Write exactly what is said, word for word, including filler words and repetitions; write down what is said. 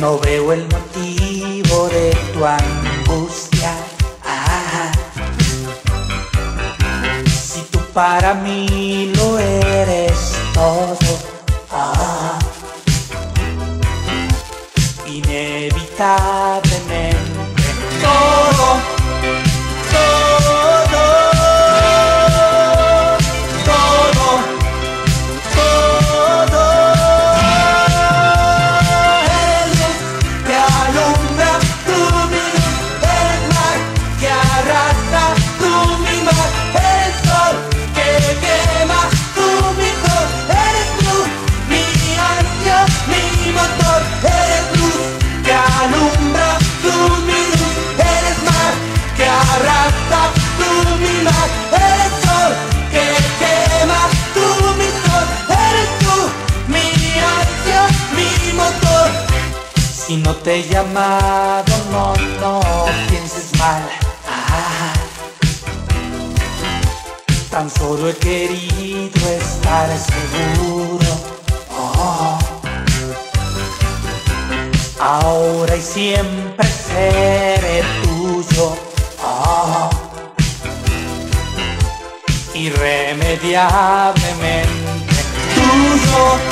No veo el motivo de tu angustia. Ah, si tú para mí lo eres todo. Ah, inevitablemente todo, todo, todo, todo. El luz que alumbra tu vida, el mar que arrastra tu mi mar, el sol que quema tu mi flor, eres tú, mi ansia, mi motor, eres luz que alumbra tu mi luz, eres mar que arrastra tu mi mar, eres sol que quema tu mi flor, eres tú, mi ansia, mi motor. Si no te he llamado, no, no pienses mal. Ah, tan solo he querido estar seguro. Oh, ahora y siempre seré tuyo. Oh, irremediablemente tuyo.